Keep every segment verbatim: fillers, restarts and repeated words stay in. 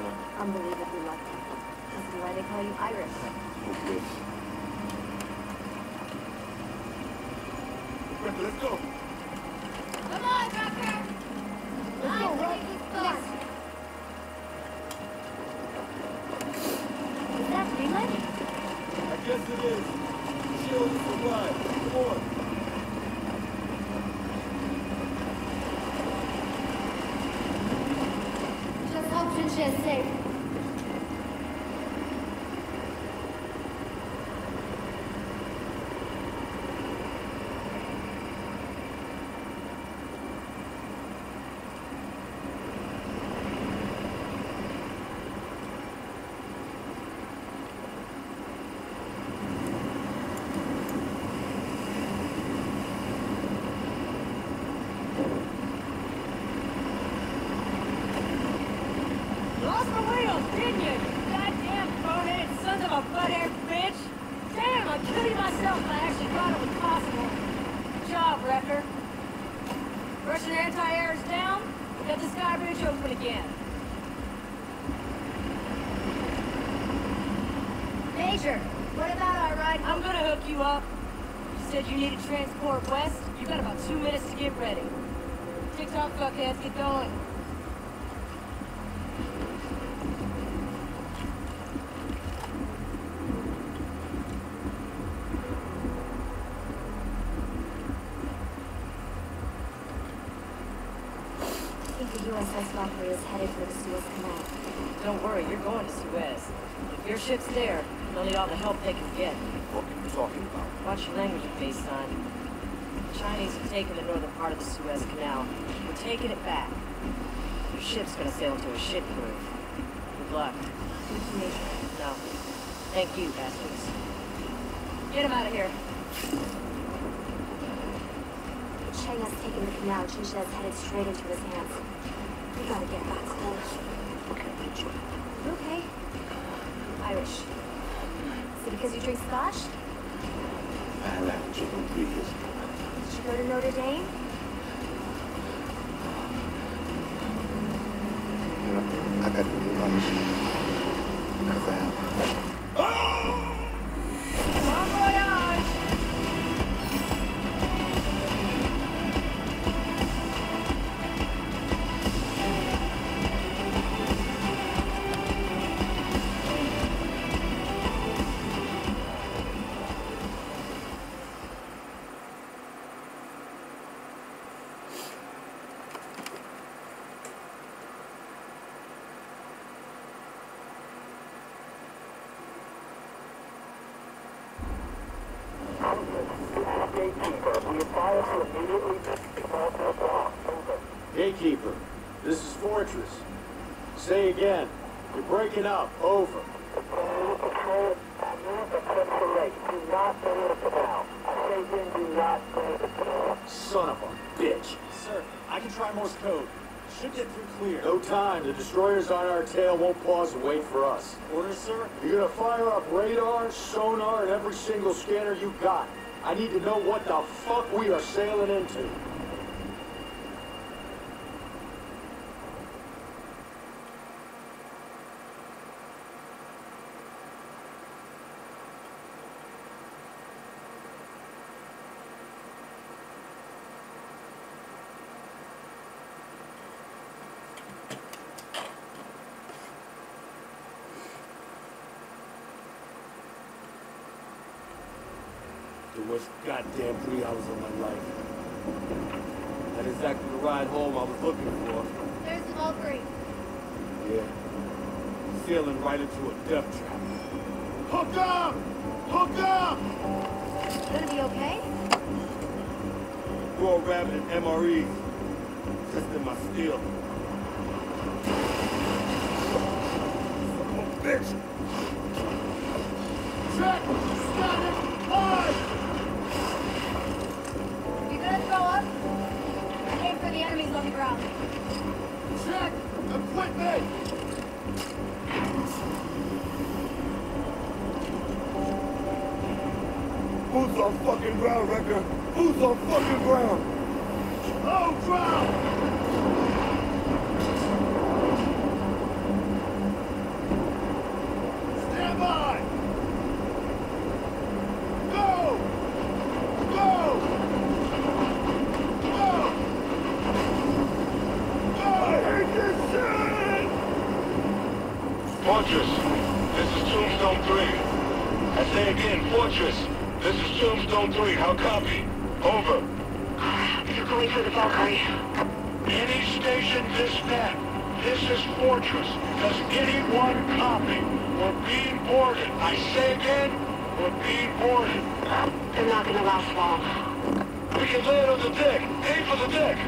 Unbelievably lucky. Must be why they call you Irish. Okay. Let's go. Come on, Tucker! Let's go, right? Yes. Is that Greenland? I guess it is. Show us the ride. Come on. Just hope Trinche is safe. Lost my wheels, didn't you? Goddamn boneheaded sons of a butt-ass bitch! Damn, I killed myself and I actually thought it was possible. Good job, Wrecker. Russian anti-air is down. We got the sky bridge open again. Major, what about our ride? I'm gonna hook you up. You said you needed transport west. You got about two minutes to get ready. TikTok fuckheads, get going. I think the U S S Valkyrie is headed for the Suez Canal. Don't worry, you're going to Suez. If your ship's there, they'll need all the help they can get. What are you talking about? Watch your language, face son. The Chinese have taken the northern part of the Suez Canal. We're taking it back. Your ship's gonna sail into a shitproof. Good luck. Thank you, Major. No. Thank you, bastards. Get him out of here. Cheng has taken the canal. Trinche is headed straight into his hands. We gotta get back home. Okay, that's right. You okay? Irish. Is it because you drink scotch? Avalanche Rodriguez. Did you go to Notre Dame? You know, I got to be honest. Because I have. Bon voyage! Gatekeeper, we advise you immediately default to block. Over. Gatekeeper, this is Fortress. Say again. You're breaking up. Over. Patrol, patrol, move the Crimson Lake. Do not enter the canal. I say again, do not enter the canal. Son of a bitch. Sir, I can try Morse code. Should get through clear. No time. The destroyers on our tail won't pause and wait for us. Orders, sir? You're gonna fire up radar, sonar, and every single scanner you got. I need to know what the fuck we are sailing into. The worst goddamn three hours of my life. Not exactly the ride home I was looking for. There's the Valkyrie. Yeah. Sailing right into a death trap. Hook up! Hook up! Gonna be okay? Raw Rabbit and M R Es. Testing my steel. Son of a bitch! Check! Stop it! Hard! You gonna throw up? Aim for the enemies on the ground. Check! Equipment! Boots on fucking ground, Wrecker! Boots on fucking ground! Oh, ground! Fortress, this is Tombstone three. I say again, Fortress, this is Tombstone three. How copy? Over. You're going for the Valkyrie. Any station dispatch. This is Fortress. Does anyone copy? We're being boarded. I say again, we're being boarded. They're not gonna last long. We can land on the deck. Aim for the deck.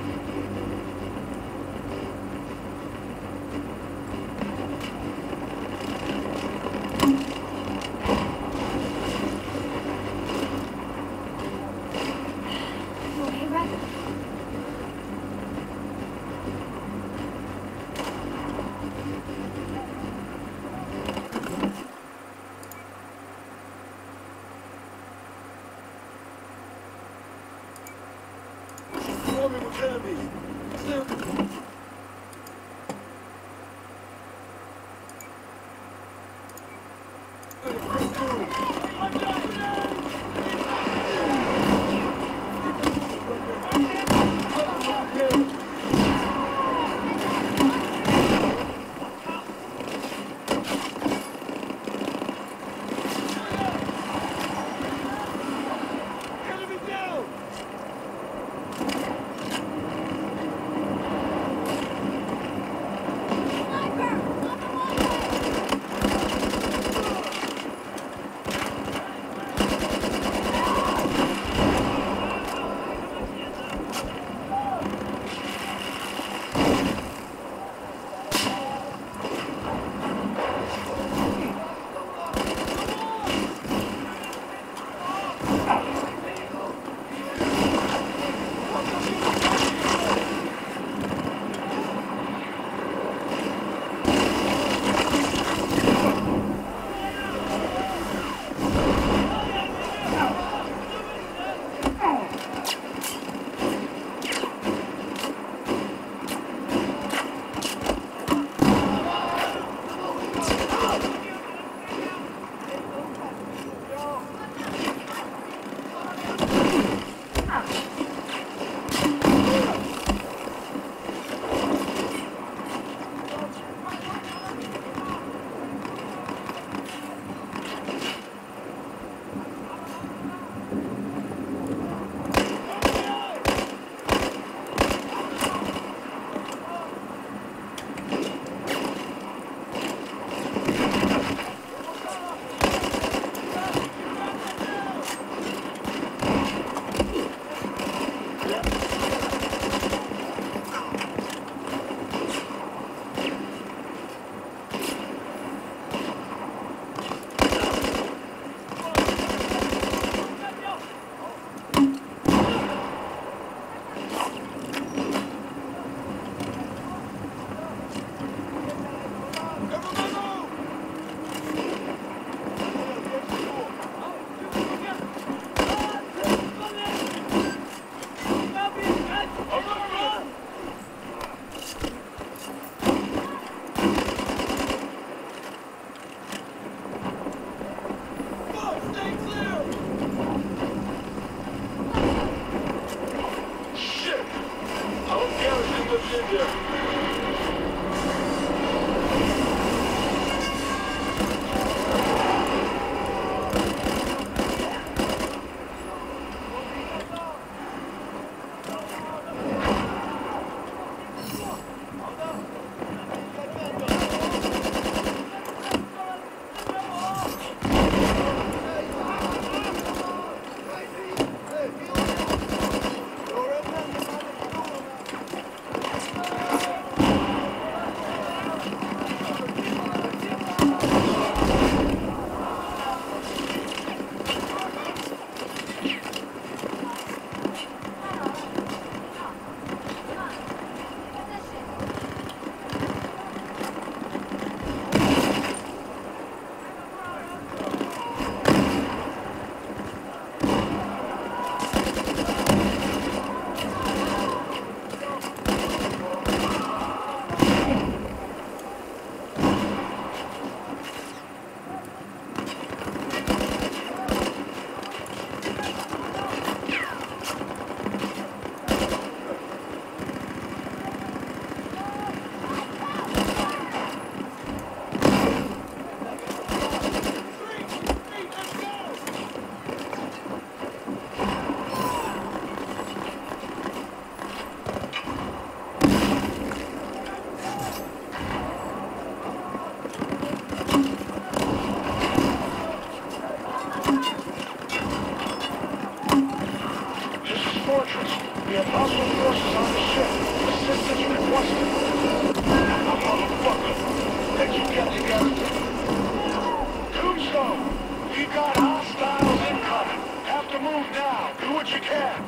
Okay, Red? Swarming with enemies. Clear. Enemy down! Tombstone, we got hostiles incoming. Have to move now. Do what you can.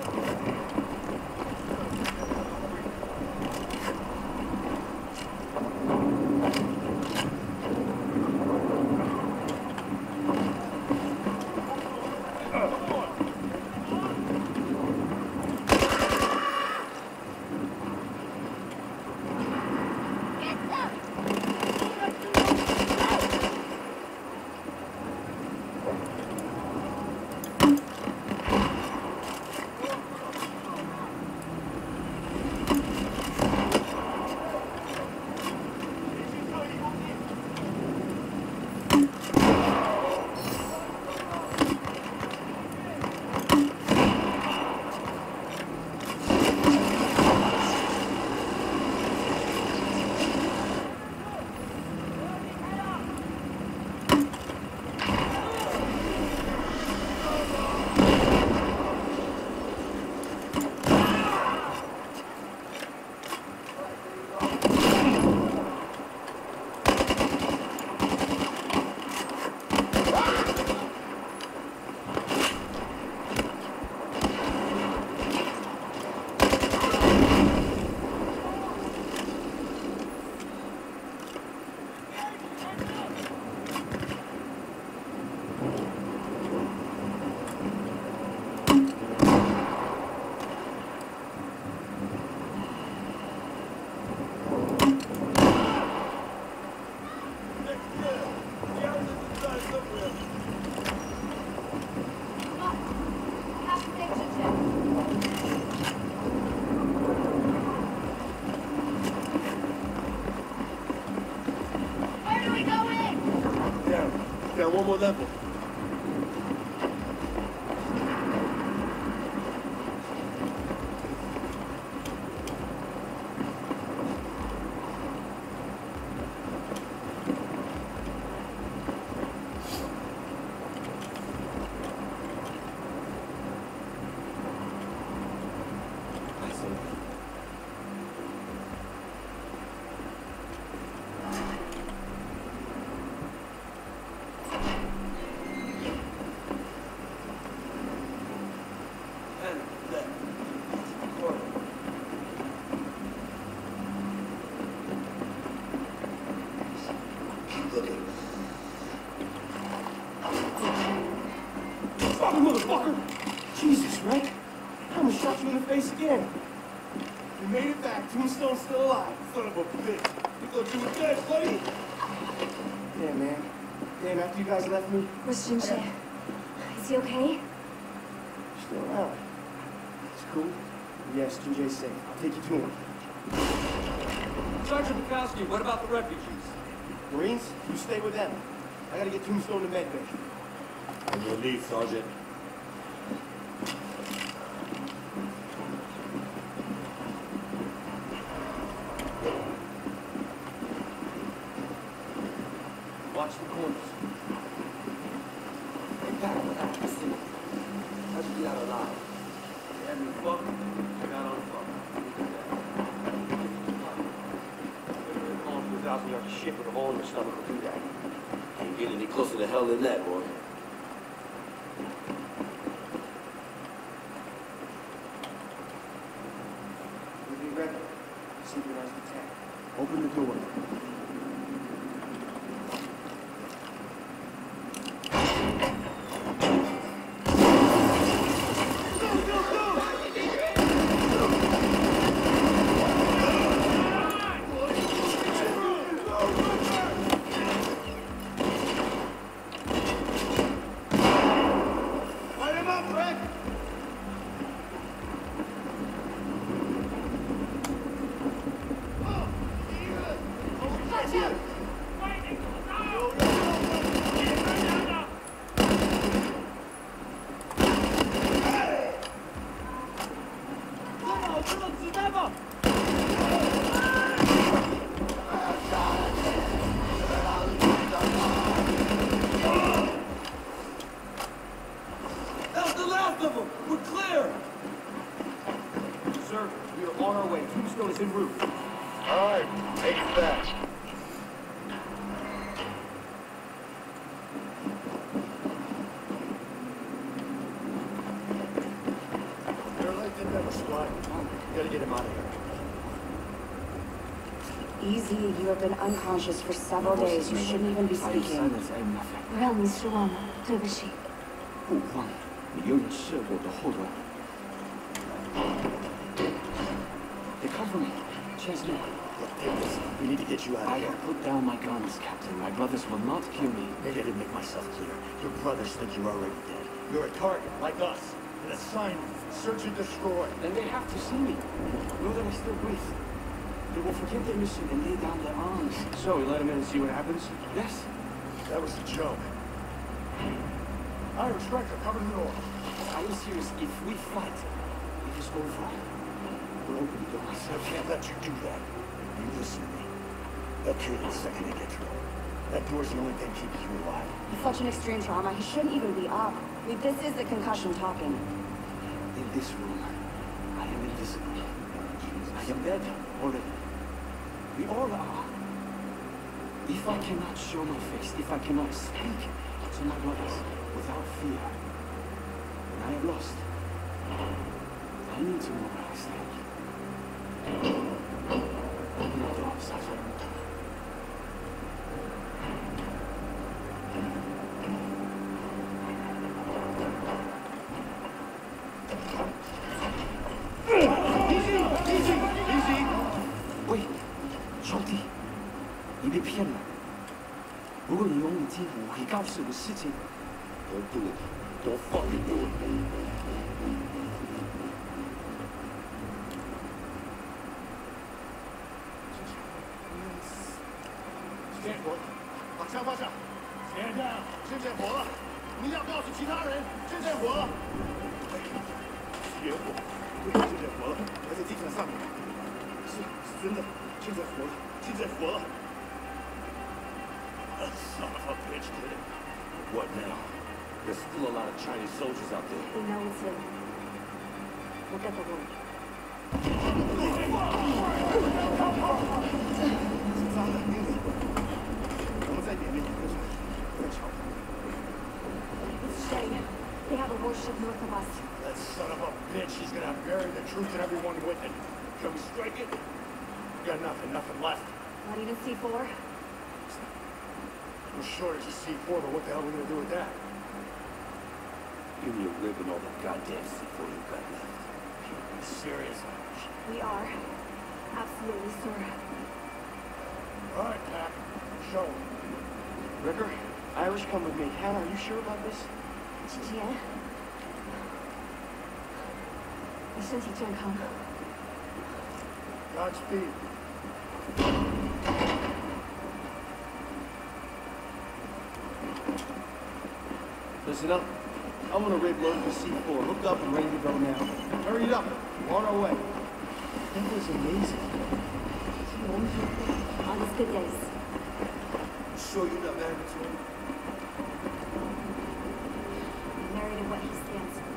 Down one more level. Motherfucker! Jesus, Rick! I almost shot you in the face again. You made it back. Tombstone's still alive. Son of a bitch. You gonna do it dead, buddy? Damn, man. Damn, after you guys left me, Where's Jinji? Is he okay? you're still around. It's cool. Yes, Jinjay's safe. I'll take you to him. Sergeant Bukowski, what about the refugees? Marines, you stay with them. I gotta get Tombstone to medbay. On your leave, Sergeant. Watch the corners. Hey, Pat, what happened to see? How'd you get out alive? You had me fucked, I got on fuck. Going through a thousand yards of shit with a hole in your stomach will do that. Ain't getting any closer to hell than that, boy. We'll be ready. Synchronized attack. Open the door. We're spotted. We gotta get him out of here. Easy, you have been unconscious for several days. You shouldn't even be speaking. Well, Mister Wong, 对不起。 不慌，你有人是我的后盾。They cover me. Chesney. Look, Davis, we need to get you out of I here. have put down my guns, Captain. My brothers will not kill me. Maybe I didn't make myself clear. Your brothers think you're already dead. You're a target, like us. An assignment. Search and destroy. Then they have to see me. Know that I still breathe. They will forget their mission and lay down their arms. So, we let him in and see what happens? Yes. That was a joke. Irish Striker, cover the door. I am serious. If we fight, it is over. We'll open the doors. I can't let you do that. You listen to me. They'll kill you the second they get through. That door's the only thing keeping you alive. He's such an extreme trauma. He shouldn't even be up. I mean, this is the concussion talking. In this room, I am invisible. I am dead already. We all are. If I cannot show my face, if I cannot speak to my brothers without fear, then I have lost. I need to know where I stand. Open the door, Sergeant.喂，兄弟，你被骗了。如果你用你这武器告诉我事情 Don't do it. Don't fucking do it. Stand for it. 把枪放下。Stand down. 现在火了，你要告诉其他人，现在火了。野火，对，现在火了，还在地毯上面。是，是真的，现在火了，现在火了。That son of a bitch did it. What now? There's still a lot of Chinese soldiers out there. We know it's him. Look at the wound. 是脏的，冰的。我们在里面喝水，在桥。 It's Shane. They have a warship north of us. That son of a bitch, he's gonna bury the truth and everyone with it. Can we strike it? We got nothing, nothing left. Not even C four? We're short as a C four, but what the hell are we gonna do with that? Give me a rib and all the goddamn C four you got left. You're being serious. We are. Absolutely, sir. All right, Pac. Show him. Ricker, Irish, come with me. Hannah, are you sure about this? 之前，你身体健康。 Godspeed. Listen up. I want a rig loaded with C four. Hooked up and ready to go now. Hurry it up. We're on our way. That was amazing. On his good days. Sure you're not married to him? Married to what he stands for.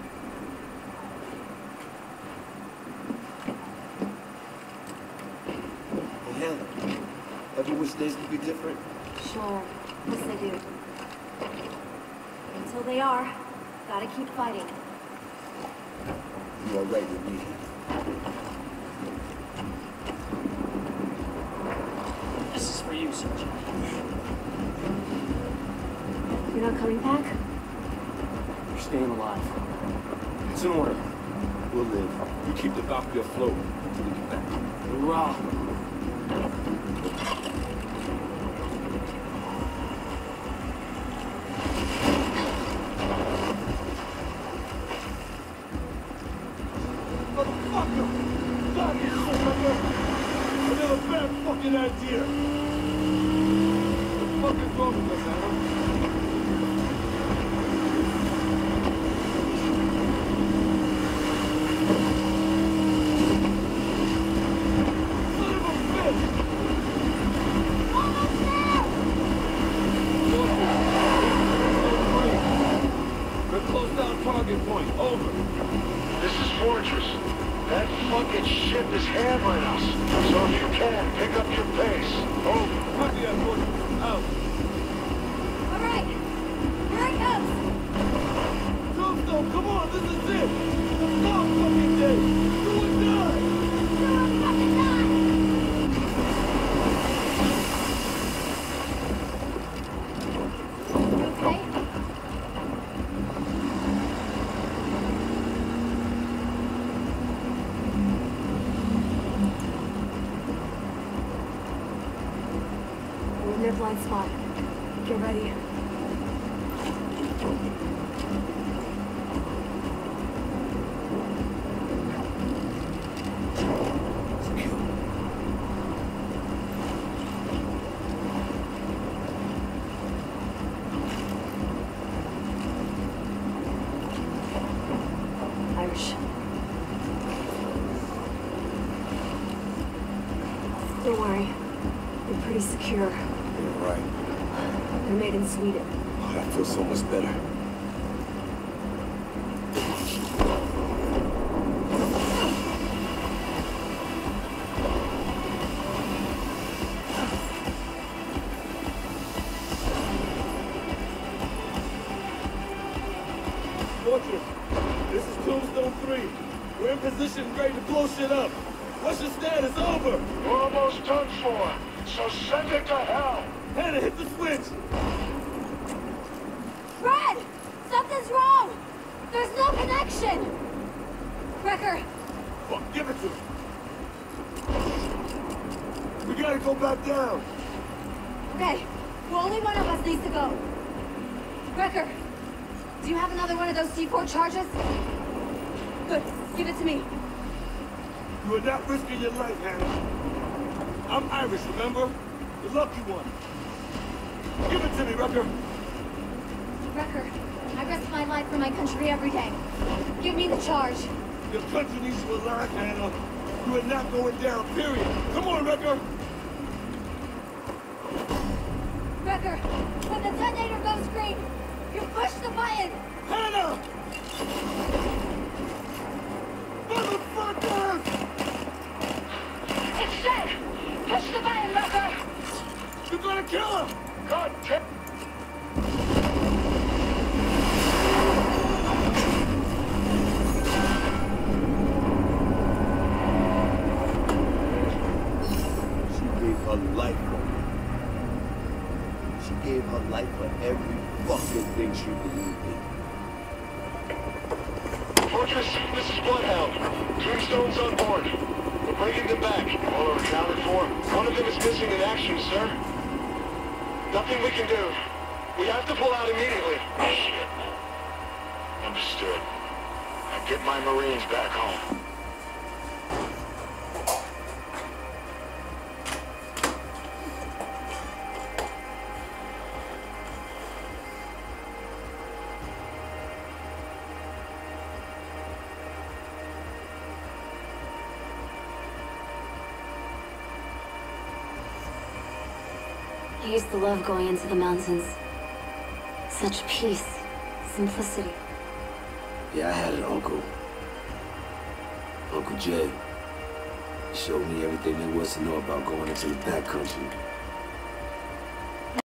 Well, hell, ever wish days could be different? Sure. Yes, they do. Until they are, gotta keep fighting. You are right with me. This is for you, Sergeant. You're not coming back? You're staying alive. It's in order. We'll live. You keep the Valkyrie afloat until we get back. Hurrah! Motherfucker! God, you son of a... Another bad fucking idea! What the fuck is wrong with us, Adam? Son of a bitch! blind spot. Get ready. Irish. Don't worry. They're pretty secure. You're right. They're made in Sweden. Oh, that feels so much better. Fortress, this is Tombstone three. We're in position, ready to blow shit up. What's your status? Over. We're almost done for, so send it to hell. Hannah, hit the switch. Fred! Something's wrong! There's no connection! Wrecker, Fuck, give it to me. We gotta go back down. okay. Well, only one of us needs to go. Wrecker, do you have another one of those C four charges? Good. Give it to me. You are not risking your life, Hannah. I'm Irish, remember? The lucky one. Give it to me, Rucker. Wrecker, I risk my life for my country every day. Give me the charge. Your country needs you alive, Hannah. You are not going down, period. Come on, Rucker. Wrecker, when the detonator goes green, you push the button! Hannah! Motherfucker! It's set! Push the button, Wrecker! You're gonna kill him! God damn. She gave her life for me. She gave her life for every fucking thing she believed in. Fortress, this is Bloodhound. Tombstone's on board. We're bringing them back. All are accounted for. One of them is missing in action, sir. Nothing we can do. We have to pull out immediately. Shit. Understood. Now get my Marines back home. I used to love going into the mountains. Such peace, simplicity. Yeah, I had an uncle. Uncle Jay. He showed me everything there was to know about going into the backcountry.